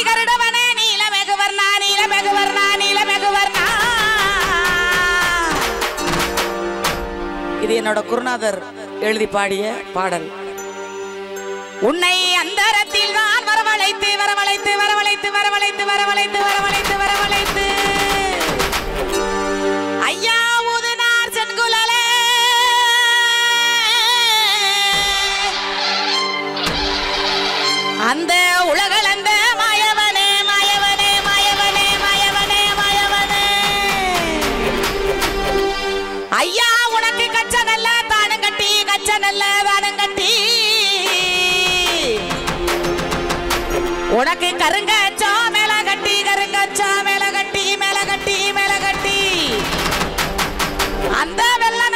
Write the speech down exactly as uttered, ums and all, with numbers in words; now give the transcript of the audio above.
கருடவனே நீல மெகுவர்ணா நீல மெகுவர்ணா நீல மெகுவர்ணா. இது என்னோட குருநாதர் எழுதி பாடிய பாடல். உன்னை அந்தரத்தில் தான் வரவழைத்து வரவழைத்து வரவழைத்து வரவழைத்து வரவழைத்து வரவழைத்து வரவழைத்து ஐயா ஊதுனார் செங்குழலே அந்த உலகளந்த மாயவனே மாயவனே மாயவனே மாயவனே மாயவனே. ஐயா உனக்கு கச்ச நல்ல தானம் கட்டி கச்ச நல்ல தானம் கட்டி உனக்கு கருங்கச்சா மேல கட்டி கருங்கச்சா மேல கட்டி மேல கட்டி மேல கட்டி அந்த வெள்ளம்